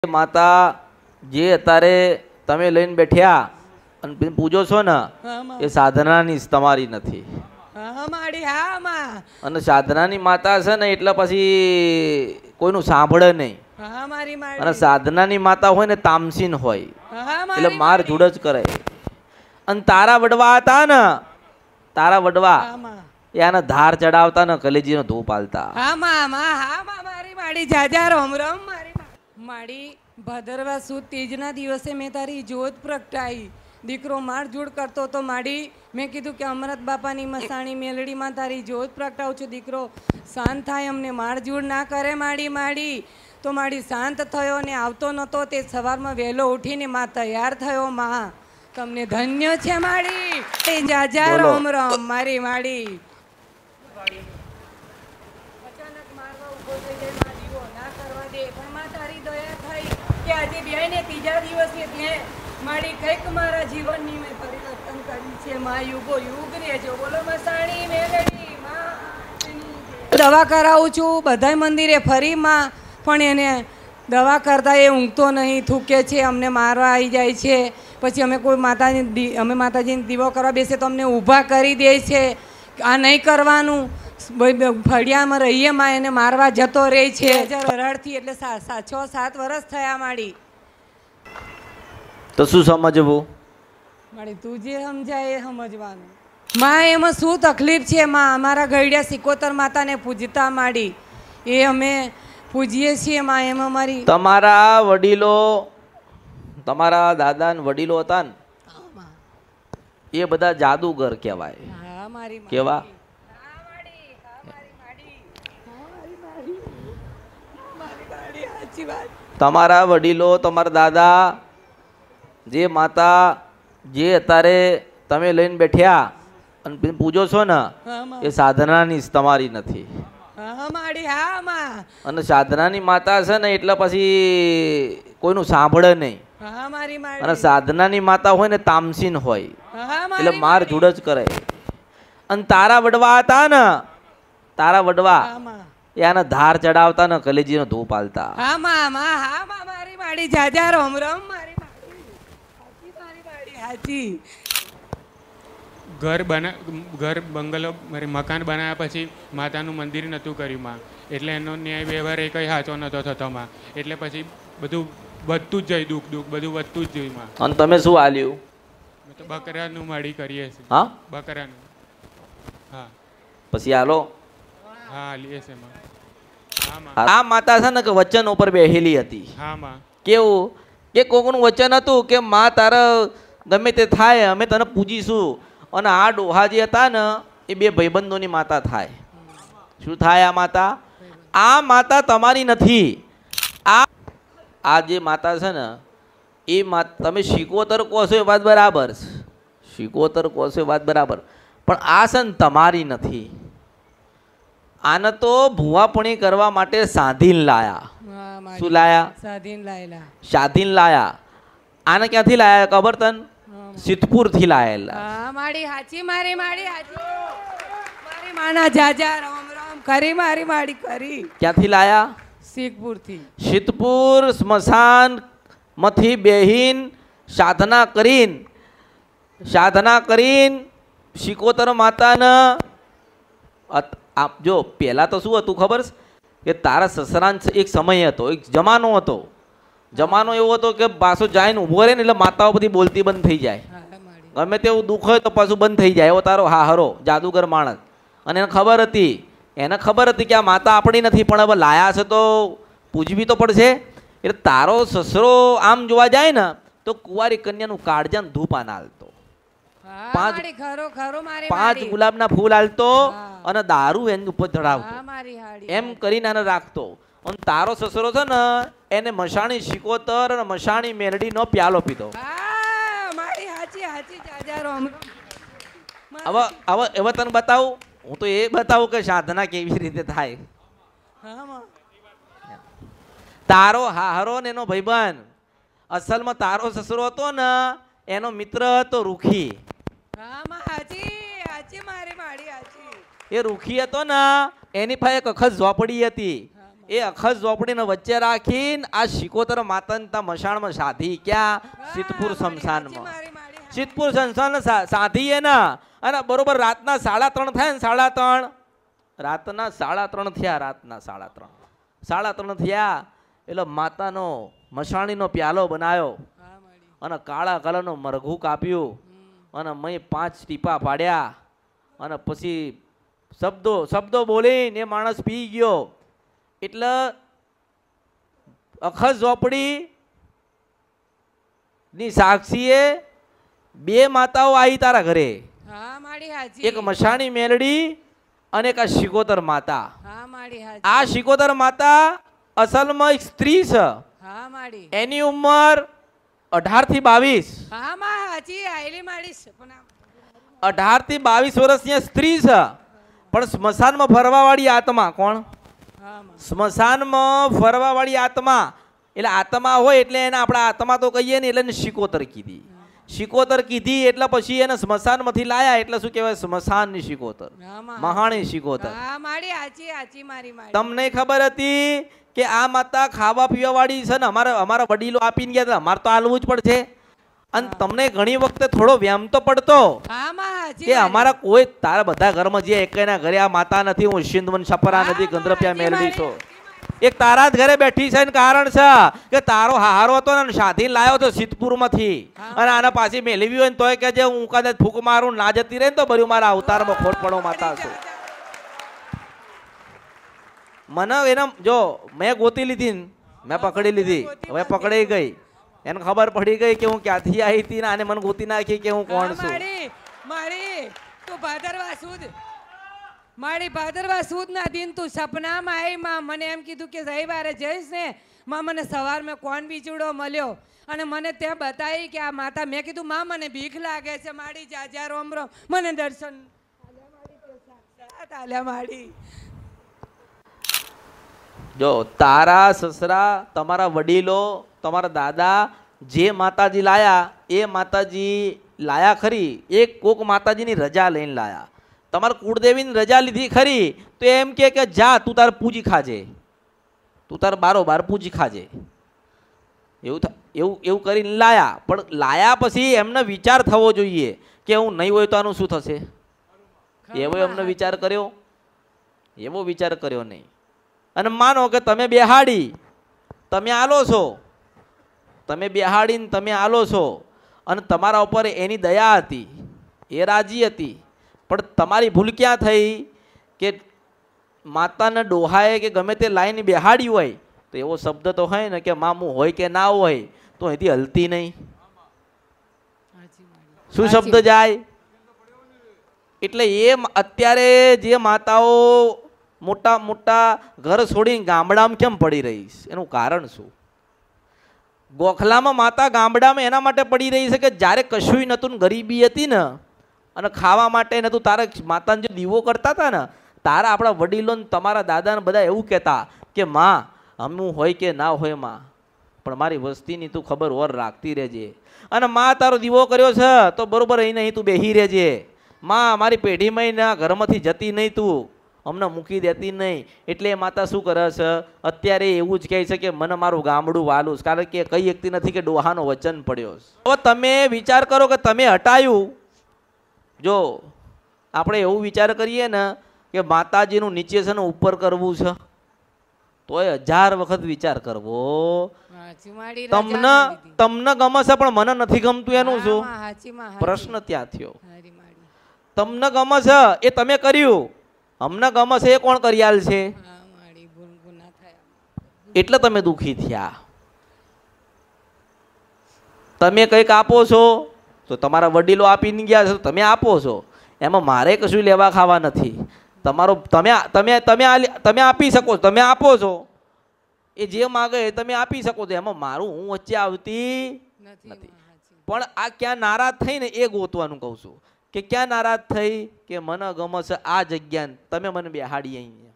માતા જે અત્યારે તમે લઈને બેઠ્યા અને પૂજો છો ને એ સાધનાની તમારી નથી. અને સાધનાની માતા છે ને એટલે પછી કોઈનું સાંભળે નહીં. અને સાધનાની માતા હોય ને તામસીન હોય એટલે માર જોડ જ કરે. અને તારા વડવા હતા ને, તારા વડવા એના ધાર ચડાવતા ને કલેજીનો ધૂપ આલતા. માડી ભાદરવા સુદ તેજના દિવસે મેં તારી જ્યોત પ્રગટાઈ. દીકરો માર જોડ કરતો તો માડી મેં કીધું કે અમરત બાપાની મસાણી મેલડીમાં તારી જ્યોત પ્રગટાવું છું. દીકરો શાંત થાય, અમને માર જોડ ના કરે. માડી તો માડી શાંત થયો ને આવતો નહોતો તે સવારમાં વહેલો ઉઠીને માં તૈયાર થયો. માં તમને ધન્ય છે માડી. જા જા રોમ રોમ મારી માડી. અચાનક મારવા ઉભો થઈ જાય માં દીવો ના કરવા દે, પણ માં તારી દયા થઈ કે આજે બેને ત્રીજા દિવસે ત્યાં મારી કંઈક મારા જીવનની મેં પરિવર્તન કર્યું છે. માં યુગો યુગ રહેજો. બોલો મસાણી મેલડી માં. દવા કરાવું છું બધાય મંદિરે ફરી માં, પણ એને દવા કરતા એ ઊંઘતો નહીં, થૂકે છે, અમને મારવા આવી જાય છે. પછી અમે કોઈ માતાજીને દીવો કરવા બેસે તો અમને ઊભા કરી દે છે. આ નહીં કરવાનું, ફળિયામાં રહીએ માં એને મારવા જતો રહે છે. વરાળથી એટલે 6-7 વર્ષ થયા માડી. તો શું સમજવું માડી? તું જે સમજાય એ સમજવાનું. માં એમાં શું તકલીફ છે? માં અમારા ગઈડિયા સિકોતર માતાને પૂજતા માડી, એ અમે પૂજીએ છીએ માં. એમાં મારી તમારા વડીલો, તમારા દાદા ને વડીલો હતા ને એ બધા જાદુગર કહેવાય. કેવા? તમારા વડીલો, તમારા દાદા, જે માતા જે અત્યારે તમે લઈને બેઠ્યા અને પૂજો છો ને એ સાધનાની તમારી નથી. અને સાધનાની માતા છે ને એટલે પછી કોઈનું સાંભળે નહીં. અને સાધનાની માતા હોય ને તામસીન હોય એટલે માર જોડ જ કરે. અને તારા વડવા હતા ને, તારા વડવા એના ધાર ચડાવતા ને કલેજીનો ધૂપ આલતા. ઘર બંગલો મકાન બનાવ્યા પછી માતાનું મંદિર નહોતું કર્યું માં, એટલે એનો ન્યાય વ્યવહાર એ કઈ સાચો નહોતો થતો માં. એટલે પછી બધું વધતું જ જાય, દુઃખ બધું વધતું જ જાય માં. અને તમે શું આલ્યું? તો બકરાનું માડી કરીએ છીએ. હા, બકરાનું. હા, પછી આલો. હા, લીએ છે માં. આ માતા છે ને કે વચન ઉપર બેહેલી હતી. હા માં. કેવું કે કોકનું વચન હતું કે માં તારા ગમે તે થાય અમે તને પૂજીશું. અને આ ડોહા જે હતા ને એ બે ભાઈબંધોની માતા થાય. શું થાય? આ માતા, આ માતા તમારી નથી. આ જે માતા છે ને એ તમે શિકોતર કહો છો એ વાત બરાબર છે, શિકોતર કહો છો એ વાત બરાબર, પણ આ છે ને તમારી નથી. આને તો ભૂવાપણી કરવા માટે સાધીન લાયા. શું લાયા? સાધીન લાયા. આને ક્યાંથી લાયા ખબર તને? સિદ્ધપુર થી લાયેલા. મારી હાચી, મારી મારી હાચી, મારી માના જાજા રામ રામ કરી, મારી માડી કરી. ક્યાંથી લાયા? સિદ્ધપુર થી. સિદ્ધપુર સ્મશાન માંથી બેહીન સાધના કરીને શિકોતર માતાને જો પહેલા તો શું હતું ખબર કે તારા સસરાન એક સમય હતો, એક જમાનો હતો. જમાનો એવો હતો કે પાછો જાય ને ઉભો રહે ને એટલે માતાઓ બધી બોલતી બંધ થઈ જાય. ગમે તેવું દુઃખ હોય તો પાછું બંધ થઈ જાય. એવો તારો હાહરો જાદુગર માણસ. અને એને ખબર હતી કે આ માતા આપણી નથી, પણ હવે લાયા છે તો પૂજવી તો પડશે. એટલે તારો સસરો આમ જોવા જાય ને તો કુંવારી કન્યાનું કાળજાનું ધૂપ આના હાલતો, 5 ગુલાબના ફૂલ હાલતો અને દારૂ એની ઉપર ચડાવતો. એમ કરીને એને રાખતો. અને તારો સસરો છે ને એને મસાણી શિકોતર અને મસાણી મેલડી નો પ્યાલો પીધો. હવે તને બતાવું, હું તો એ બતાવું કે સાધના કેવી રીતે થાય. તારો હાહરો ને એનો ભાઈબંધ, અસલમાં તારો સસરો હતો ને એનો મિત્ર હતો રૂખી. એ રૂખી હતો ને એની પાસે એક અખત ઝોપડી હતી. એ અખજ ઝોપડીને વચ્ચે રાખીને આ શિકોતર માતાને તા મશાણમાં સાધી ક્યાં સિદ્ધપુર સ્મશાનમાં સિદ્ધપુર સ્મશાન સાધી એના અને બરોબર રાતના 3:30 થાય ને 3:30 રાતના 3:30 થયા રાતના 3:30 થયા એટલે માતાનો મશાણીનો પ્યાલો બનાવ્યો અને કાળા કલરનું મરઘું કાપ્યું અને મેં 5 ટીપા પાડ્યા અને પછી શબ્દો બોલીને એ માણસ પી ગયો. એટલે અખજ ઝોપડી ની સાક્ષીએ 2 માતાઓ આવી તારા ઘરે. એક મશાણી મેલડી અને એક આ શિકોતર માતા. આ શિકોતર માતા અસલમાં એક સ્ત્રી છે. એની ઉંમર 18 થી 22. 18 થી 22 વર્ષની સ્ત્રી છે. પણ સ્મશાનમાં ફરવા વાળી આત્મા કોણ? સ્મશાનમાં ફરવા વાળી આત્મા એટલે આત્મા હોય એટલે એને આપણા આત્મા તો કહીએ ને એટલે એને શિકોતર કીધી. શિકોતર કીધી એટલે પછી એને સ્મશાનમાંથી લાયા એટલે શું કહેવાય? સ્મશાનની શિકોતર, મહાણી શિકોતર. તમને ખબર હતી કે આ માતા ખાવા પીવા વાળી છે ને? અમારા વડીલો આપીને ગયા હતા, અમારે તો હાલવું જ પડશે. અને તમને ઘણી વખતે થોડો વ્યામ તો પડતો કે અમારા કોઈ તારા બધા ઘરમાં જે એકના ઘરે આ માતા નથી, હું સિંધવન છપરા નથી, ગંદ્રપિયા મેલડી છો, એક તારા જ ઘરે બેઠી છે ને કારણ છે કે તારો હારો હતો ને સાધી લાયો તો સિદ્ધપુર માંથી અને આના પાછી મેળવી હોય ને તોય કે જે હું કદાચ ફૂક મારું ના જતી રહે ને તો ભર્યું મારા અવતારમાં ખોટ પડો માતા છું. મને એને જો મેં ગોતી લીધી ને મેં પકડી લીધી, હવે પકડાઈ ગઈ, એને ખબર પડી ગઈ કે હું ક્યાંથી આવી હતી ને આને મને ગોતી નાખી કે હું કોણ છું. મારી ભાદરવા સુદ ના દિન તું સપનામાં આવી માં મને એમ કીધું કે રવિવારે જઈશ ને માં મને સવારમાં કોણ બીજુડો મળ્યો અને મને ત્યાં બતાવી કે આ માતા. મેં કીધું માં મને બીક લાગે છે માડી જાજા રોમ રોમ મને દર્શન માડી. જો તારા સસરા, તમારા વડીલો, તમારા દાદા જે માતાજી લાયા એ માતાજી લાયા ખરી. એક કોક માતાજીની રજા લઈને લાયા. તમારા કુળદેવીની રજા લીધી ખરી તો એમ કે જા તું તાર પૂજી ખાજે, તું તાર બારોબાર પૂજી ખાજે, એવું કરીને લાયા. પણ લાયા પછી એમને વિચાર થવો જોઈએ કે હું નહીં હોય તો આનું શું થશે. એવો એમને વિચાર કર્યો? એવો વિચાર કર્યો નહીં. અને માનો કે તમે બેહાડી, તમે આલો છો, તમે બેહાડીને તમે આલો છો અને તમારા ઉપર એની દયા હતી, એ રાજી હતી. પણ તમારી ભૂલ ક્યાં થઈ કે માતાના ડોહાએ કે ગમે તે લાઈન બેહાડી હોય તો એવો શબ્દ તો હોય ને કે મામું હોય કે ના હોય તો અહીંથી હલતી નહીં. શું શબ્દ જાય? એટલે એ અત્યારે જે માતાઓ મોટા મોટા ઘર છોડીને ગામડામાં કેમ પડી રહી છે એનું કારણ શું? ગોખલામાં માતા ગામડામાં એના માટે પડી રહી છે કે જ્યારે કશું નતું, ગરીબી હતી ને અને ખાવા માટે નતું, તારા માતાને જે દીવો કરતા હતા ને તારા આપણા વડીલો ને તમારા દાદાને બધા એવું કહેતા કે માં હમું હોય કે ના હોય માં, પણ મારી વસ્તીની તું ખબર ઓર રાખતી રહેજે. અને માં તારો દીવો કર્યો છે તો બરોબર અહીં નહીં તું બેહી રહેજે. માં મારી પેઢીમાં ના ઘરમાંથી જતી નહીં, તું અમને મૂકી દેતી નહીં. એટલે એ માતા શું કરે છે અત્યારે એવું જ કહે છે કે મને મારું ગામડું વાલું, કારણ કે કઈ વ્યક્તિ નથી કે ડોહાનો વચન પડ્યો. હવે તમે વિચાર કરો કે તમે હટાયું. જો આપણે એવું વિચાર કરીએ ને કે માતાજીનું નીચે છે ને ઉપર કરવું છે તોય 1000 વખત વિચાર કરવો. તમને ગમે છે પણ મને નથી ગમતું એનું શું? પ્રશ્ન ત્યાં થયો. તમને ગમે છે એ તમે કર્યું, અમને ગમે છે એ કોણ કરિયાલ છે? એટલે તમે દુઃખી થયા. તમે કંઈક આપો છો તો તમારા વડીલો આપીને ગયા છે, તમે આપો છો, એમાં મારે કશું લેવા ખાવા નથી. તમારો તમે આપી શકો છો, તમે આપો છો, એ જે માગે એ તમે આપી શકો છો, એમાં મારું હું વચ્ચે આવતી નથી. પણ આ ક્યાં નારાજ થઈને એ ગોતવાનું કહું છું કે ક્યાં નારાજ થઈ કે મને ગમે છે આ જગ્યા, તમે મને બેહાડી અહીંયા